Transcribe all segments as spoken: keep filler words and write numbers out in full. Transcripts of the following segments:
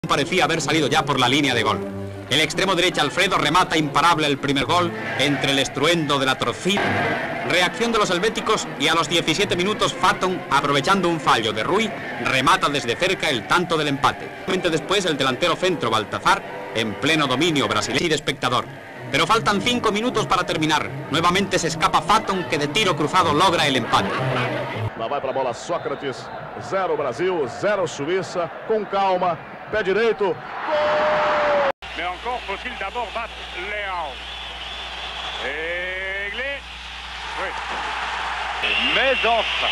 Parecía haber salido ya por la línea de gol. El extremo derecho Alfredo remata imparable el primer gol entre el estruendo de la torcida. Reacción de los helvéticos y a los diecisiete minutos Fatton, aprovechando un fallo de Rui, remata desde cerca el tanto del empate. Después el delantero centro Baltazar, en pleno dominio brasileño y de espectador. Pero faltan cinco minutos para terminar. Nuevamente se escapa Fatton, que de tiro cruzado logra el empate. Lá vai para a bola Sócrates, zero Brasil, zero Suíça, com calma, pé direito, gol! Mais encore faut-il d'abord battre Léon. Réglé. Oui. Mais enfin.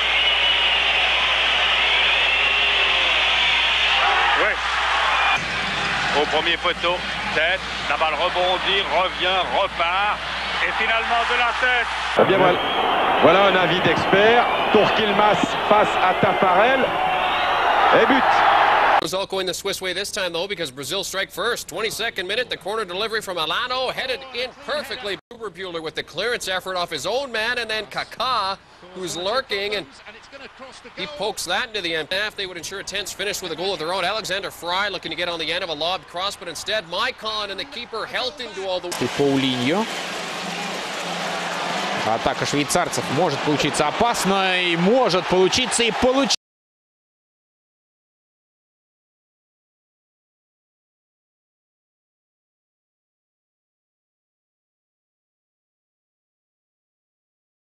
Oui. Au premier poteau, tête, la balle rebondit, revient, repart, et finalement de la tête. Eh bien voilà, voilà un avis d'expert. Tourquilmas face à Tafarel. Et but. Result going the Swiss way this time, though, because Brazil strike first. twenty-second minute, the corner delivery from Alano, headed in perfectly. Buehler with the clearance effort off his own man, and then Kaká, who's lurking, and he pokes that into the end half. They would ensure a tense finish with a goal of their own. Alexander Fry looking to get on the end of a lobbed cross, but instead Maicon and the keeper held into all the... Паулиньо. Атака швейцарцев может получиться опасно, и может получиться, и получиться.